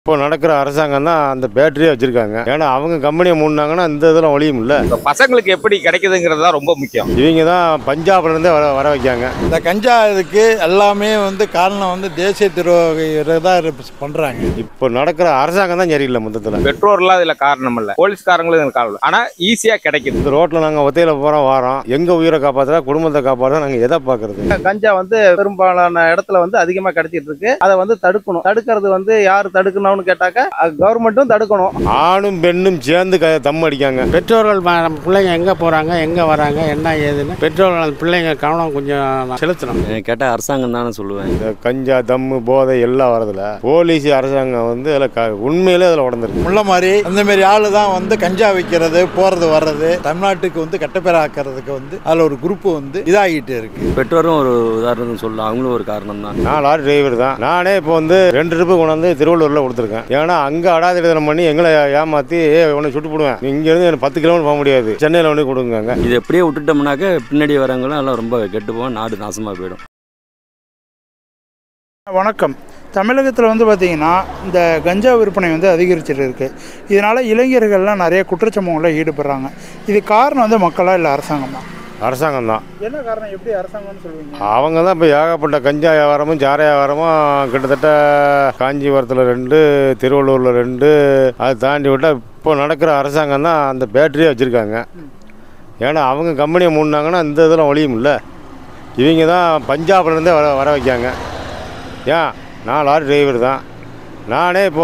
இப்போ நடக்கிற அரசாங்கம் தான் அந்த பேட்டரியே வச்சிருக்காங்க. ஏன்னா அவங்க கம்பெனியை மூடினாங்கன்னா இந்த இதெல்லாம் ஒளியும் இல்லை. பசங்களுக்கு எப்படி கிடைக்குதுங்கிறது தான் ரொம்ப முக்கியம். இவங்க தான் பஞ்சாப்ல இருந்தே வர வைக்காங்க. இந்த கஞ்சா இதுக்கு எல்லாமே காரணம் தேசிய துரோக தான் பண்றாங்க. இப்போ நடக்கிற அரசாங்கம் தான் சரியில்லை. மொத்தத்தில் பெட்ரோல்லாம் இதுல காரணம் இல்லை, போலீஸ்காரங்களும் இதுல காரணம். ஆனா ஈஸியா கிடைக்குது. இந்த ரோட்ல நாங்கள் ஒத்தையில போறோம் வாரோம், எங்க உயிரை காப்பாற்றுறா குடும்பத்தை காப்பாற்ற நாங்கள் எதை பார்க்கறது? கஞ்சா பெரும்பாலான இடத்துல அதிகமா கிடைச்சிட்டு இருக்கு. அதை தடுக்கணும். தடுக்கிறது யாரு தடுக்கணும் கேட்டாக்க கவர்மெண்ட்டும் தடுக்கணும். ஆணும் பெண்ணும் சேர்ந்து தம் அடிக்காங்க. பெற்றோர்கள் பிள்ளைங்க எங்க போறாங்க எங்க வராங்க என்ன ஏதுன்னு பெற்றோர்கள் பிள்ளைங்க கவனம் கொஞ்சம் செலுத்தணும். கேட்டால் அரசாங்கம் தானே சொல்லுவேன். இந்த கஞ்சா தம்மு போதை எல்லாம் வரதுல போலீஸ் அரசாங்கம் அதில் உண்மையிலே அதில் உடந்திருக்கு. முள்ள மாதிரி அந்த மாதிரி ஆளு தான் கஞ்சா வைக்கிறது போறது வர்றது தமிழ்நாட்டுக்கு கட்டப்பேராக்கிறதுக்கு அதில் ஒரு குரூப் இதாகிட்டு இருக்கு. பெற்றோரும் ஒரு உதாரணம் சொல்லலாம், அவங்களும் ஒரு காரணம் தான். நான் லாரி டிரைவர் தான். நானே இப்போ 2 ட்ரிப்பு கொண்டாந்து திருவள்ளூர்ல கொடுத்துருக்கேன். ஏன்னா அங்க அடாதிடம் பண்ணி எங்களை ஏமாத்தி உன்னை சுட்டு போடுவேன், இங்க இருந்து 10 கிலோமீட்டர் போக முடியாது, சென்னையில ஒன்று கொடுங்க. இது எப்படியே விட்டுட்டோம்னாக்க பின்னாடி வரவங்களும் எல்லாம் ரொம்ப கெட்டு போவோம், நாடு நாசமாக போயிடும். வணக்கம். தமிழகத்தில் பார்த்தீங்கன்னா இந்த கஞ்சா விற்பனை அதிகரிச்சுட்டு இருக்குது. இதனால் இளைஞர்கள்லாம் நிறைய குற்றச்சம்பவங்களில் ஈடுபடுறாங்க. இது காரணம் மக்களா இல்லை அரசாங்கமா? அரசாங்கம் தான். என்ன காரணம்? எப்படி அரசாங்கம்னு சொல்லுவீங்க? அவங்க தான் இப்போ ஏகப்பட்ட கஞ்சா வியாபாரமும் சாரை வியாபாரமும் கிட்டத்தட்ட காஞ்சிபுரத்தில் 2, திருவள்ளூரில் 2, அதை தாண்டி விட்டால் இப்போ நடக்கிற அரசாங்கம் தான் அந்த பேட்டரியே வச்சுருக்காங்க. ஏன்னா அவங்க கம்பெனியை மூடினாங்கன்னா இந்த இதெல்லாம் ஒளியும் இல்லை. இவங்க தான் பஞ்சாப்ல இருந்தே வர வைக்காங்க. ஏன் நான் லாரி டிரைவர் தான். நானே இப்போ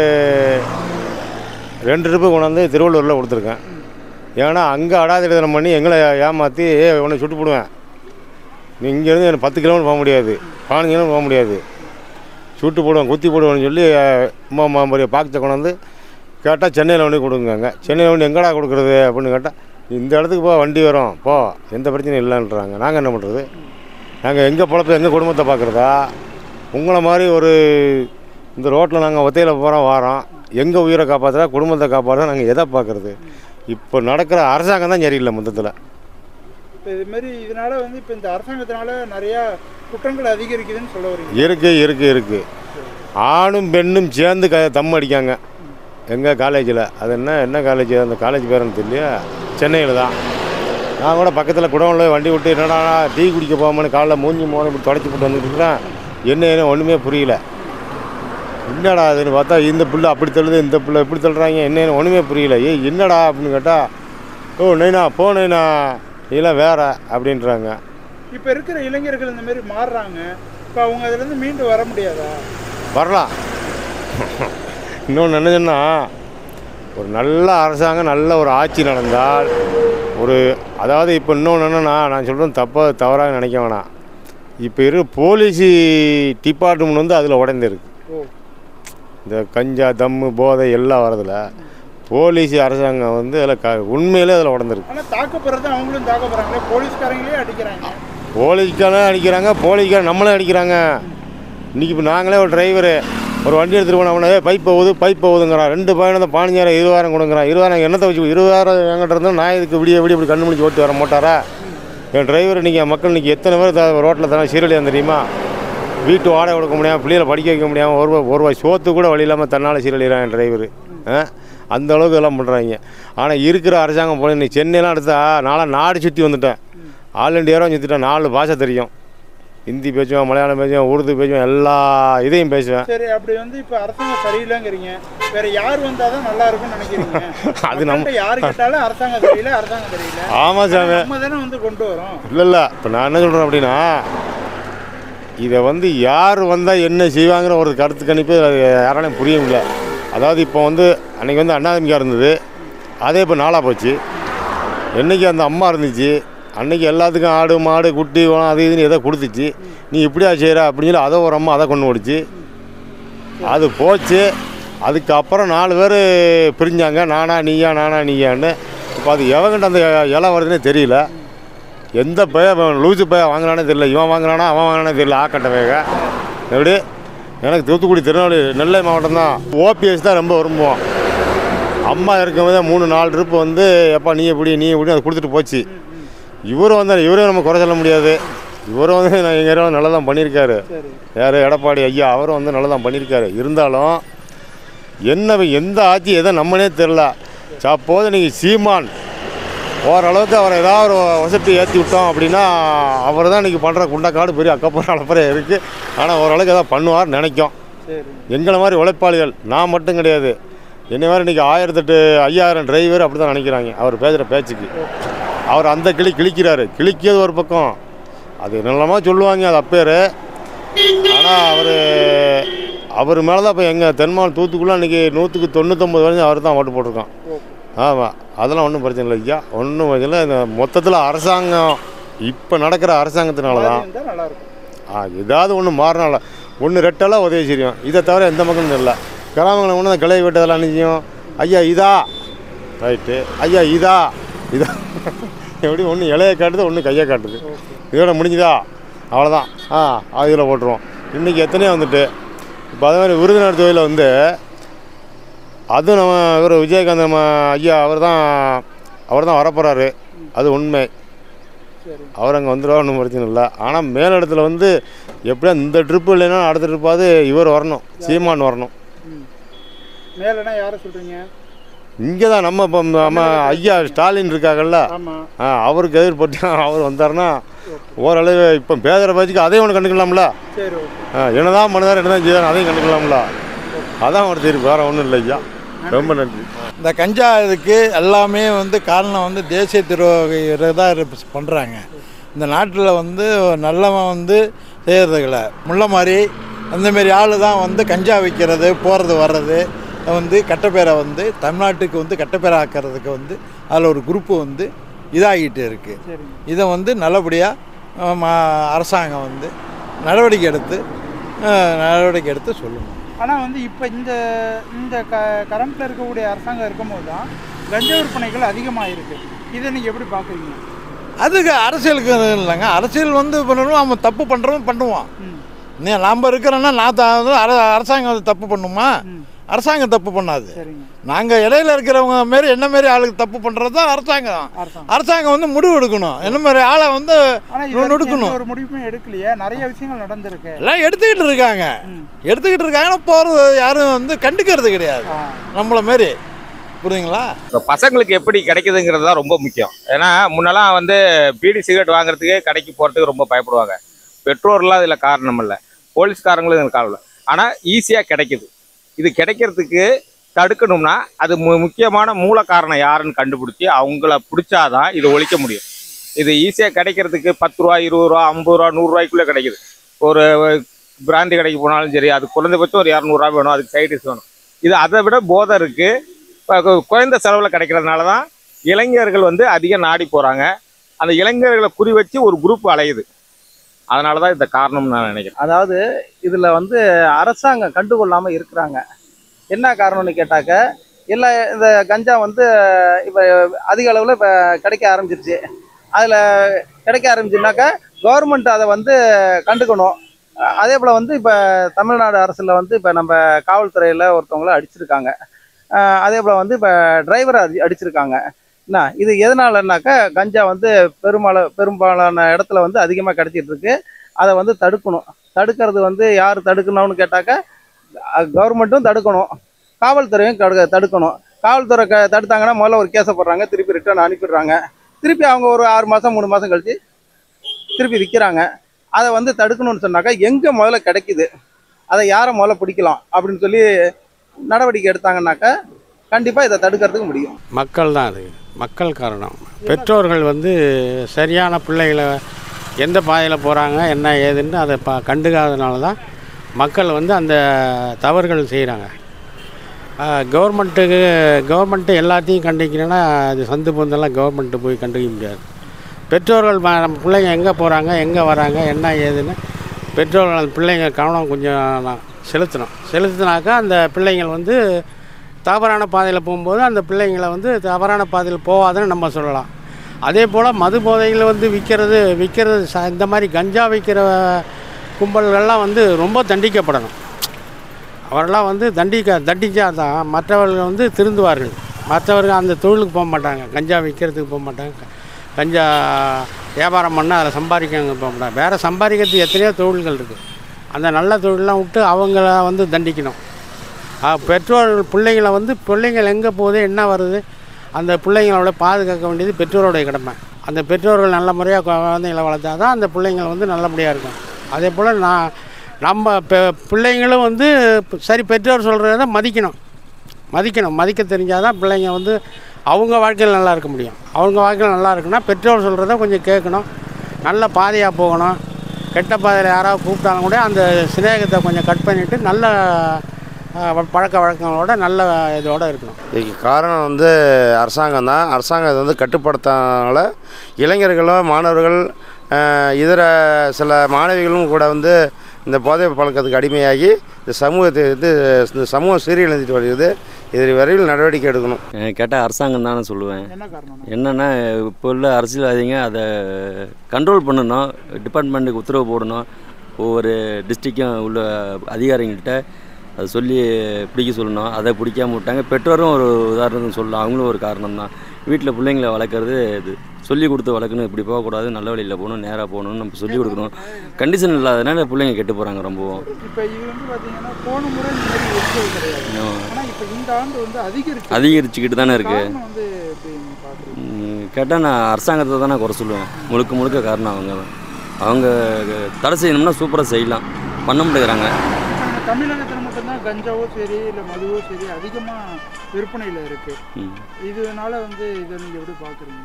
2 ட்ரிப்பு கொண்டாந்து திருவள்ளூரில் கொடுத்துருக்கேன். ஏன்னா அங்கே அடாதிடம் பண்ணி எங்களை ஏமாற்றி உன்னை சுட்டு போடுவேன், நீ இங்கேருந்து 10 கிலோமீட்டர் போக முடியாது, 15 கிலோமீட்டர் போக முடியாது, சுட்டு போடுவேன் குத்தி போடுவேன்னு சொல்லி அம்மா பாக்கத்தை கொண்டாந்து கேட்டால் சென்னையில் ஒன்று கொடுங்க. சென்னையில் ஒன்று எங்கடா கொடுக்குறது அப்படின்னு கேட்டால் இந்த இடத்துக்கு போ, வண்டி வரும் போ, எந்த பிரச்சனையும் இல்லைன்றாங்க. நாங்கள் என்ன பண்ணுறது? நாங்கள் எங்கள் பொழப்பை எங்கள் குடும்பத்தை பார்க்குறதா? உங்களை மாதிரி இந்த ரோட்டில் நாங்கள் ஒத்தையில் போகிறோம் வாரோம், எங்கள் உயிரை காப்பாற்றுறா குடும்பத்தை காப்பாற்றுறா நாங்கள் எதை பார்க்குறது? இப்போ நடக்கிற அரசாங்கம் தான் சரியில்லை மொத்தத்தில். இப்போ இதுமாரி இதனால் இப்போ இந்த அரசாங்கத்தினால நிறையா குற்றங்கள் அதிகரிக்குதுன்னு சொல்ல வரீங்க? இருக்குது. ஆணும் பெண்ணும் சேர்ந்து தம் அடிக்காங்க எங்கள் காலேஜில். அது என்ன காலேஜ்? அந்த காலேஜ் பேர் எனக்கு தெரியல, சென்னையில் தான். நான் கூட பக்கத்தில் குடவுனில் வண்டி விட்டு என்னடா டீ குடிக்க போகாமனு காலைல மூஞ்சி மோனை இப்படி தொடச்சி போட்டு வந்துட்டு இருக்கிறேன். என்ன ஒன்றுமே புரியல. என்னடா அதுன்னு பார்த்தா இந்த பிள்ளை அப்படி தள்ளுது, இந்த பிள்ளை இப்படி தள்ளுறாங்க, என்ன ஒன்றுமே புரியல. என்னடா அப்படின்னு கேட்டால் ஓ நைனா போ நைனா இதெல்லாம் வேற அப்படின்றாங்க. இப்போ இருக்கிற இளைஞர்கள் இந்த மாதிரி மாறுறாங்க. இப்போ அவங்க அதுலேருந்து மீண்டு வர முடியாதா? வரலாம். இன்னொன்று என்னதுன்னா, ஒரு நல்ல அரசாங்கம் நல்ல ஒரு ஆட்சி நடந்தால் அதாவது இப்போ இன்னொன்று என்னென்னா, நான் சொல்கிறேன் தவறாக நினைக்க வேணாம். இப்போ இருக்கிற போலீஸ் டிபார்ட்மெண்ட் அதில் உடைந்திருக்கு. இந்த கஞ்சா தம்மு போதை எல்லாம் வரதில்ல போலீஸ் அரசாங்கம் அதில் உண்மையிலே அதில் உடந்திருக்கு. ஆனால் தாக்கப்படுறது அவங்களும் தாக்கப்படுறாங்க, போலீஸ்காரங்களே அடிக்கிறாங்க. போலீஸ்காரன் நம்மளே அடிக்கிறாங்க. இன்றைக்கி இப்போ நாங்களே ஒரு டிரைவரு ஒரு வண்டி எடுத்துகிட்டு போனோம், அவனே பைப் போகுதுங்கிறான். 2 பையனை 15,000 20,000 கொடுங்குறான். 20,000 என்னத்தை வச்சு 20,000 என்கிட்ட இருந்தால் நான் இதுக்கு விடிய இப்படி கண்ணு முடிச்சு ஓட்டி வர மாட்டாரா? என் டிரைவர் இன்றைக்கி மக்கள் இன்றைக்கி எத்தனை பேர் ரோட்டில் தானே சீரழியாக தெரியுமா? வீட்டு வாடகை கொடுக்க முடியாமல், பிள்ளைகளை படிக்க வைக்க முடியாமல், ஒரு ரூபாய் சோத்து கூட வழி இல்லாமல் தன்னால் சீரழிகிறான் என் டிரைவர். அந்த அளவுக்கு எல்லாம் பண்ணுறாங்க. ஆனால் இருக்கிற அரசாங்கம் போல இன்றைக்கி சென்னையெல்லாம் எடுத்தால் நாடு சுற்றி வந்துட்டேன். ஆல் இண்டியாவும் சுற்றிட்டேன். 4 பாஷை தெரியும். ஹிந்தி பேசுவேன், மலையாளம் பேசுவேன், உருது பேசுவேன், எல்லா இதையும் பேசுவேன். சரி, அப்படி இப்போ அரசாங்கம் சரியில்லைங்கிறீங்க. வேற யார் வந்தால் தான் நல்லா இருக்கும்னு நினைக்கிறீங்க? அது நம்ம யாரு கேட்டாலும் அரசாங்கம் தெரியல. ஆமாம் சாமி, நம்ம தானே கொண்டு வரோம். இல்லை இப்போ நான் என்ன சொல்கிறேன் அப்படின்னா, இதை யார் வந்தால் என்ன செய்வாங்கிற ஒரு கருத்து கணிப்பு யாராலையும் புரிய முடியல. அதாவது இப்போ அன்றைக்கி அண்ணாதிமுக இருந்தது, அதே இப்போ நாளாக போச்சு. என்றைக்கு அந்த அம்மா இருந்துச்சு அன்றைக்கி எல்லாத்துக்கும் ஆடு மாடு குட்டி அது இதுன்னு எதோ கொடுத்துச்சு. நீ இப்படியா செய்கிற அப்படின்னு சொல்லி அதை ஒரு அம்மா அதை கொண்டு ஓடிச்சு. அது போச்சு. அதுக்கப்புறம் 4 பேர் பிரிஞ்சாங்க, நானா நீயான்னு. இப்போ அது எவங்கிட்ட அந்த இலை வருதுன்னே தெரியல. எந்த லூசு வாங்கினானே தெரியல. இவன் வாங்கினானா அவன் வாங்கினானே தெரியல. ஆக்கட்ட வேக எப்படி எனக்கு தூத்துக்குடி திருநெல்வேலி நெல்லை மாவட்டம் தான். ஓபிஎஸ் தான் ரொம்ப விரும்புவோம். அம்மா இருக்கும்போது 3-4 ட்ரிப்பு எப்பா நீ எப்படி அதை கொடுத்துட்டு போச்சு. இவரும் இவரும் நம்ம குறை சொல்ல முடியாது. இவரும் நான் எங்கள் நல்லா தான் பண்ணியிருக்காரு. யார் எடப்பாடி ஐயா அவரும் நல்லா தான் பண்ணியிருக்காரு. இருந்தாலும் என்ன எந்த ஆட்சி எதை நம்மனே தெரில. சப்போது நீங்கள் சீமான் ஓரளவுக்கு அவரை ஏதாவது ஒரு வசதி ஏற்றி விட்டோம் அப்படின்னா அவர் தான் இன்றைக்கி பண்ணுற குண்டக்காடு பெரிய அக்கப்புறம் அளப்புற இருக்குது. ஆனால் ஓரளவுக்கு எதாவது பண்ணுவார் நினைக்கும். எங்களை மாதிரி உழைப்பாளிகள், நான் மட்டும் கிடையாது, என்னை மாதிரி இன்றைக்கி 1008 டிரைவர் அப்படி தான் நினைக்கிறாங்க அவர் பேசுகிற பேச்சுக்கு. அவர் அந்த கிழிக்கிறாரு. கிழிக்கிறது ஒரு பக்கம், அது நல்லமாக சொல்லுவாங்க, அது அப்பேர். ஆனால் அவர் மேலே தான் இப்போ எங்கள் தென்மாவட்டம் தூத்துக்குள்ளே இன்றைக்கி 199 வரைக்கும் அவர் தான் ஓட்டு போட்டிருக்கான். ஆமாம், அதெல்லாம் ஒன்றும் பிரச்சனை இல்லை ஐயா, ஒன்றும் பிரச்சனை இல்லை. இந்த மொத்தத்தில் அரசாங்கம் இப்போ நடக்கிற அரசாங்கத்தினால தான் ஏதாவது ஒன்று மாறினால ஒன்று ரெட்டெல்லாம் உதவி செய்யும். இதை தவிர எந்த மக்களும் இல்லை. கிராமங்களை ஒன்று அந்த கிளை வெட்டதெல்லாம் நிச்சயம். ஐயா இதா ரைட்டு, ஐயா இதா எப்படி ஒன்று இலையை காட்டுது, ஒன்று கையை காட்டுது. இதோட முடிஞ்சுதா, அவ்வளோதான். இதில் போட்டுருவோம். இன்றைக்கி எத்தனையோ வந்துட்டு இப்போ அதே மாதிரி விருதுநகர் தொழிலில் வந்து அதுவும் நம்ம இவர் விஜயகாந்த் நம்ம ஐயா அவர் தான் வரப்போகிறாரு. அது உண்மை. அவர் அங்கே வந்துடுவா, ஒன்றும் பிரச்சனை இல்லை. ஆனால் மேலிடத்தில் வந்து எப்படியா இந்த ட்ரிப்பு இல்லைன்னா அடுத்த ட்ரிப்பாவது இவர் வரணும், சீமான் வரணும். மேலனா யாரை சொல்கிறீங்க? இங்கே தான் நம்ம இப்போ நம்ம ஐயா ஸ்டாலின் இருக்காங்கல்ல, அவருக்கு எதிர்பட்டு அவர் வந்தார்னா ஓரளவு இப்போ பேசுகிற பேச்சுக்கு அதையும் ஒன்று கண்டுக்கலாம்ல. என்னதான் பண்ணுதார், என்னதான் செய்தார், அதையும் கண்டுக்கலாம்ல. அதான் ஒரு தீர்ப்பு, வேறு ஒன்றும் இல்லை ஐயா. ரொம்ப நன்றி. இந்த கஞ்சா இதுக்கு எல்லாமே வந்து காரணம் வந்து தேசிய துரோக தான் பண்ணுறாங்க. இந்த நாட்டில் வந்து நல்லவன் வந்து செய்கிறதுல முள்ள மாதிரி அந்தமாரி ஆள் தான் வந்து கஞ்சா விற்கிறது, போகிறது வர்றது வந்து கட்டப்பேரை வந்து தமிழ்நாட்டுக்கு வந்து கட்டப்பேரை ஆக்கிறதுக்கு வந்து அதில் ஒரு குரூப்பு வந்து இதாகிட்டு இருக்குது. இதை வந்து நல்லபடியாக அரசாங்கம் வந்து நடவடிக்கை எடுத்து சொல்லணும். ஆனால் வந்து இப்போ இந்த கரண்ட்டில் இருக்கக்கூடிய அரசாங்கம் இருக்கும்போது தான் கஞ்சா விற்பனைகள் அதிகமாக இருக்குது. இதை நீங்கள் எப்படி பார்க்குறீங்க? அதுக்கு அரசியலுக்கு இல்லைங்க. அரசியல் வந்து பண்ணணும், அவன் தப்பு பண்ணுறவன் பண்ணுவான். நாம் இருக்கிறோன்னா அரசாங்கம் தப்பு பண்ணுமா? அரசாங்கம் தப்பு பண்ணாது. நாங்கள் இடையில இருக்கிறவங்க மாரி என்ன மாரி ஆளுக்கு தப்பு பண்ணுறது தான் அரசாங்கம். அரசாங்கம் வந்து முடிவு எடுக்கணும், என்ன மாதிரி ஆளை வந்து எடுக்கணும். ஒரு முடிவுமே எடுக்கலையே, நிறைய விஷயங்கள் நடந்திருக்கு. எல்லாம் எடுத்துக்கிட்டு இருக்காங்க. போகிறது யாரும் வந்து கண்டுக்கிறது கிடையாது நம்மள மாரி. புரியுதுங்களா? இப்போ பசங்களுக்கு எப்படி கிடைக்குதுங்கிறது தான் ரொம்ப முக்கியம். ஏன்னா முன்னெல்லாம் வந்து பீடி சிகரெட் வாங்குறதுக்கே கடைக்கு போகிறதுக்கு ரொம்ப பயப்படுவாங்க. பெற்றோர்லாம் இதில் காரணம் இல்லை, போலீஸ்காரங்களும் இதில் காரணம் இல்லை. ஆனால் ஈஸியாக கிடைக்குது. இது கிடைக்கிறதுக்கு தடுக்கணும்னா அது முக்கியமான மூல காரணம் யாருன்னு கண்டுபிடிச்சி அவங்கள பிடிச்சாதான் இது ஒழிக்க முடியும். இது ஈஸியாக கிடைக்கிறதுக்கு 10 ரூபா, 20 ரூபா, 50 ரூபா, 100 ரூபாய்க்குள்ளே கிடைக்குது. ஒரு பிராந்தி கடைக்கு போனாலும் சரி, அது குறைந்தபட்சம் ஒரு 200 ரூபா வேணும், அதுக்கு சைடிஸ் வேணும். இது அதை விட போதை இருக்குது. குறைந்த செலவில் கிடைக்கிறதுனால தான் இளைஞர்கள் வந்து அதிகம் நாடி போகிறாங்க. அந்த இளைஞர்களை குறி வச்சு ஒரு குரூப் அலையுது. அதனால தான் இந்த காரணம்னு நான் நினைக்கிறேன். அதாவது இதில் வந்து அரசாங்கம் கண்டுகொள்ளாமல் இருக்கிறாங்க. என்ன காரணம்னு கேட்டாக்க, இல்லை இந்த கஞ்சா வந்து இப்போ அதிக அளவில் இப்போ கிடைக்க ஆரம்பிச்சிருச்சு. அதில் கிடைக்க ஆரம்பிச்சுனாக்கா கவர்மெண்ட் அதை வந்து கண்டுக்கணும். அதே போல் வந்து இப்போ தமிழ்நாடு அரசில் வந்து இப்போ நம்ம காவல்துறையில் ஒருத்தவங்கள அடிச்சிருக்காங்க. அதே போல் வந்து இப்போ டிரைவரை அடிச்சிருக்காங்க. என்ன இது எதனாலனாக்கா கஞ்சா வந்து பெரும்பாலான இடத்துல வந்து அதிகமாக கிடைச்சிட்டு இருக்கு. அதை வந்து தடுக்கணும். தடுக்கிறது வந்து யார் தடுக்கணும்னு கேட்டாக்கா கவர்மெண்ட்டும் தடுக்கணும், காவல்துறையும் தடுக்கணும். காவல்துறை தடுத்தாங்கன்னா முதல்ல ஒரு கேஸை போடுறாங்க, திருப்பி ரிட்டர்ன் அனுப்பிடுறாங்க. திருப்பி அவங்க ஒரு 6 மாதம் 3 மாதம் கழிச்சு திருப்பி விற்கிறாங்க. அதை வந்து தடுக்கணும்னு சொன்னாக்கா எங்கே முதல்ல கிடைக்குது, அதை யாரை முதல்ல பிடிக்கலாம் அப்படின்னு சொல்லி நடவடிக்கை எடுத்தாங்கன்னாக்கா கண்டிப்பாக இதை தடுக்கிறதுக்கு முடியும். மக்கள் தான், அது மக்கள் காரணம். பெற்றோர்கள் வந்து சரியான பிள்ளைகளை எந்த பாதையில் போகிறாங்க என்ன ஏதுன்னு அதை கண்டுக்காதனால தான் மக்கள் வந்து அந்த தவறுகள் செய்கிறாங்க. கவர்மெண்ட்டு எல்லாத்தையும் கண்டிக்கணும்னா அது சந்து பொந்தெல்லாம் கவர்மெண்ட்டு போய் கண்டுக்க முடியாது. பெற்றோர்கள் நம்ம பிள்ளைங்க எங்கே போகிறாங்க எங்கே வராங்க என்ன ஏதுன்னு பெற்றோர்கள் அந்த பிள்ளைங்க கவனம் கொஞ்சம் செலுத்தினாக்கா அந்த பிள்ளைங்கள் வந்து தவறான பாதையில் போகும்போது அந்த பிள்ளைங்களை வந்து தவறான பாதையில் போகாதுன்னு நம்ம சொல்லலாம். அதே போல் மது போதைகளை வந்து விற்கிறது இந்த மாதிரி கஞ்சா விற்கிற கும்பல்கள்லாம் வந்து ரொம்ப தண்டிக்கப்படணும். அவரெல்லாம் வந்து தண்டித்தா தான் மற்றவர்கள் வந்து திருந்துவார்கள். மற்றவர்கள் அந்த தொழிலுக்கு போக மாட்டாங்க, கஞ்சா விற்கிறதுக்கு போக மாட்டாங்க, கஞ்சா வியாபாரம் பண்ணால் அதில் சம்பாதிக்க போக மாட்டாங்க. வேறு சம்பாதிக்கிறதுக்கு எத்தனையோ தொழில்கள் இருக்குது. அந்த நல்ல தொழிலெலாம் விட்டு அவங்கள வந்து தண்டிக்கணும். பெற்றோர்கள் பிள்ளைங்களை வந்து பிள்ளைங்கள் எங்கே போகுது என்ன வருது அந்த பிள்ளைங்களோட பாதுகாக்க வேண்டியது பெற்றோருடைய கடமை. அந்த பெற்றோர்கள் நல்ல முறையாக குழந்தைங்களை வளர்த்தா தான் அந்த பிள்ளைங்கள் வந்து நல்லபடியாக இருக்கும். அதே போல் நம்ம பிள்ளைங்களும் வந்து சரி பெற்றோர் சொல்கிறத மதிக்க தெரிஞ்சால் தான் பிள்ளைங்க வந்து அவங்க வாழ்க்கையில் நல்லா இருக்க முடியும். அவங்க வாழ்க்கையில் நல்லா இருக்குன்னா பெற்றோர் சொல்கிறத கொஞ்சம் கேட்கணும், நல்ல பாதையாக போகணும். கெட்ட பாதையில் யாராவது கூப்பிட்டாலும் கூட அந்த சிநேகத்தை கொஞ்சம் கட் பண்ணிவிட்டு நல்ல பழக்க வழக்கங்களோட நல்ல இதோடு இருக்கணும். இதுக்கு காரணம் வந்து அரசாங்கம் தான். அரசாங்கம் இதை வந்து கட்டுப்படுத்தாதனால இளைஞர்களும் மாணவர்கள் இதர சில மாணவிகளும் கூட வந்து இந்த போதை பழக்கத்துக்கு அடிமையாகி இந்த சமூகத்தை வந்து இந்த சமூகம் சீரழிந்துட்டு வருகிறது. இது விரைவில் நடவடிக்கை எடுக்கணும். கேட்டால் அரசாங்கம் தானே சொல்லுவேன். என்ன காரணம்? என்னென்னா இப்போ உள்ள அரசியல்வாதிங்க அதை கண்ட்ரோல் பண்ணணும், டிபார்ட்மெண்ட்டுக்கு உத்தரவு போடணும், ஒவ்வொரு டிஸ்ட்ரிக்டும் உள்ள அதிகாரிங்கள்கிட்ட அதை சொல்லி பிடிக்க சொல்லணும். அதை பிடிக்காம விட்டாங்க. பெற்றோரும் ஒரு உதாரணத்துக்கு சொல்லலாம், அவங்களும் ஒரு காரணம் தான். வீட்டில் பிள்ளைங்களை வளர்க்குறது இது சொல்லி கொடுத்து வளர்க்கணும், இப்படி போகக்கூடாது, நல்ல வழியில் போகணும், நேராக போகணும்னு நம்ம சொல்லிக் கொடுக்கணும். கண்டிஷன் இல்லாதனால பிள்ளைங்க கெட்டு போகிறாங்க ரொம்பவும். இப்போ இது வந்து பார்த்தீங்கன்னா போன முறை இந்த மாதிரி இருக்கிறது கிடையாது. ஆனால் இப்போ இந்த ஆண்டு வந்து அதிகரிச்சுக்கிட்டு தானே இருக்குது. வந்து கேட்டால் நான் அரசாங்கத்தை தான் நான் குறை சொல்லுவேன். முழுக்க காரணம் அவங்க தான். அவங்க தடை செய்யணும்னா சூப்பராக செய்யலாம், பண்ண மாட்டேங்கிறாங்க. தமிழகத்தில் மட்டும்தான் கஞ்சாவோ சரி இல்லை மதுவோ சரி அதிகமாக விற்பனையில் இருக்குது. இதனால வந்து இதை நீங்கள் எப்படி பார்க்குறீங்க?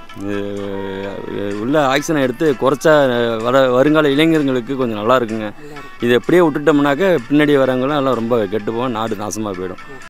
உள்ள ஆக்ஷனை எடுத்து குறைச்சா வருங்கால இளைஞர்களுக்கு கொஞ்சம் நல்லா இருக்குங்க. இதை எப்படியே விட்டுட்டோம்னாக்க பின்னாடி வரவங்களாம் எல்லாம் ரொம்ப கெட்டு போவோம், நாடு நாசமாக போயிடும்.